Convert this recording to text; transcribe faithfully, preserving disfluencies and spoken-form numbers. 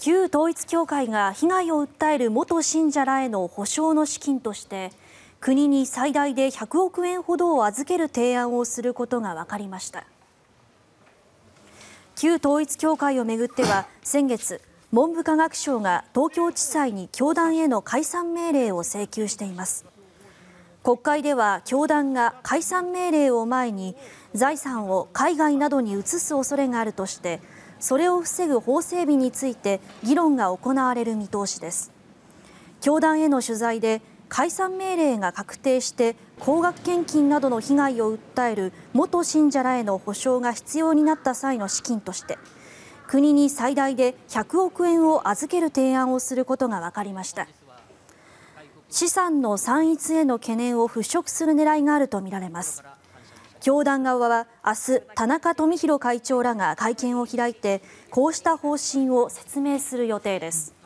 旧統一教会が被害を訴える元信者らへの補償の資金として国に最大でひゃくおくえんほどを預ける提案をすることが分かりました。旧統一教会をめぐっては先月、文部科学省が東京地裁に教団への解散命令を請求しています。国会では教団が解散命令を前に財産を海外などに移す恐れがあるとしてそれを防ぐ法整備について議論が行われる見通しです。教団への取材で解散命令が確定して高額献金などの被害を訴える元信者らへの補償が必要になった際の資金として国に最大でひゃくおくえんを預ける提案をすることが分かりました。資産の散逸への懸念を払拭する狙いがあるとみられます。教団側は明日、田中富広会長らが会見を開いてこうした方針を説明する予定です。